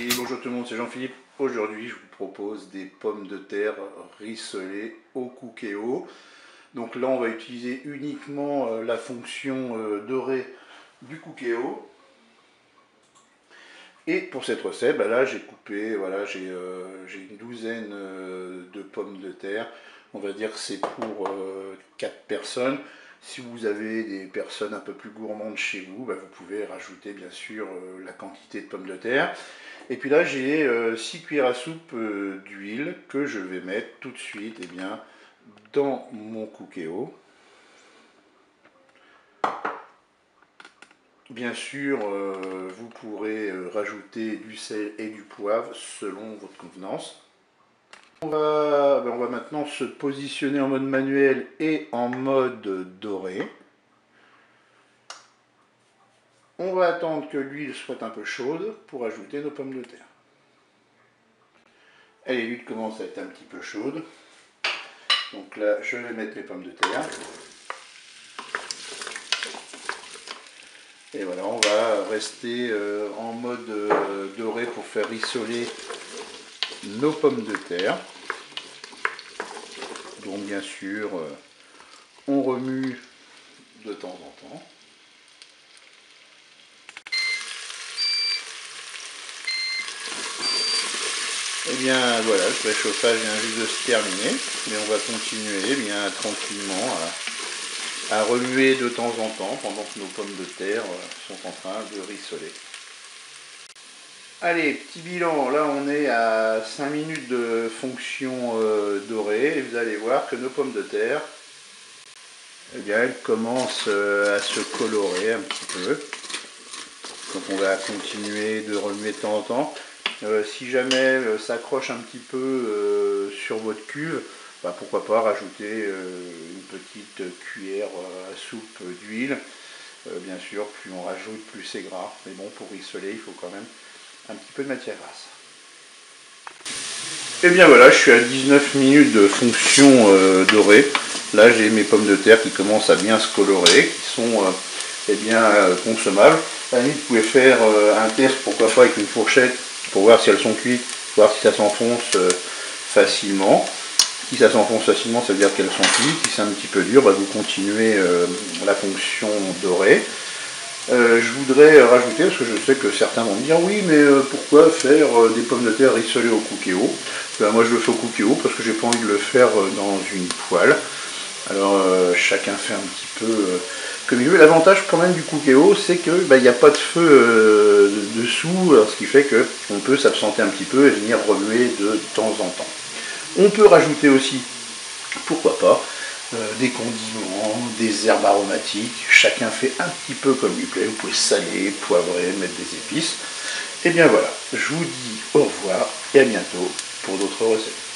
Oui, bonjour tout le monde, c'est Jean-Philippe. Aujourd'hui, je vous propose des pommes de terre rissolées au cookéo. Donc là, on va utiliser uniquement la fonction dorée du cookéo. Et pour cette recette, bah là, j'ai coupé, voilà, j'ai une douzaine de pommes de terre. On va dire que c'est pour 4 personnes. Si vous avez des personnes un peu plus gourmandes chez vous, bah vous pouvez rajouter bien sûr la quantité de pommes de terre. Et puis là, j'ai 6 cuillères à soupe d'huile que je vais mettre tout de suite dans mon cookéo. Bien sûr, vous pourrez rajouter du sel et du poivre selon votre convenance. On va maintenant se positionner en mode manuel et en mode doré. On va attendre que l'huile soit un peu chaude pour ajouter nos pommes de terre. Allez, l'huile commence à être un petit peu chaude. Donc là, je vais mettre mes pommes de terre. Et voilà, on va rester en mode doré pour faire rissoler nos pommes de terre. Donc bien sûr, on remue de temps en temps. Et bien voilà, le préchauffage vient juste de se terminer, mais on va continuer bien tranquillement à remuer de temps en temps pendant que nos pommes de terre sont en train de rissoler. Allez, petit bilan, là on est à 5 minutes de fonction dorée et vous allez voir que nos pommes de terre, eh bien, elles commencent à se colorer un petit peu. Donc on va continuer de remuer de temps en temps. Si jamais ça accroche un petit peu sur votre cuve, bah, pourquoi pas rajouter une petite cuillère à soupe d'huile. Bien sûr, plus on rajoute, plus c'est gras. Mais bon, pour rissoler, il faut quand même un petit peu de matière grasse. Et bien voilà, je suis à 19 minutes de fonction dorée. Là, j'ai mes pommes de terre qui commencent à bien se colorer, qui sont eh bien, consommables. À la limite, vous pouvez faire un test, pourquoi pas avec une fourchette, pour voir si elles sont cuites, voir si ça s'enfonce facilement. Si ça s'enfonce facilement, ça veut dire qu'elles sont cuites. Si c'est un petit peu dur, bah, vous continuez la fonction dorée. Je voudrais rajouter, parce que je sais que certains vont me dire oui, mais pourquoi faire des pommes de terre rissolées au cookéo? Ben, moi je le fais au cookéo parce que j'ai pas envie de le faire dans une poêle. Alors chacun fait un petit peu comme il veut. L'avantage quand même du cookéo, c'est que il n'y a pas de feu dessous, alors, ce qui fait qu'on peut s'absenter un petit peu et venir remuer de temps en temps. On peut rajouter aussi, pourquoi pas, des condiments, des herbes aromatiques. Chacun fait un petit peu comme lui plaît. Vous pouvez saler, poivrer, mettre des épices. Et bien voilà, je vous dis au revoir et à bientôt pour d'autres recettes.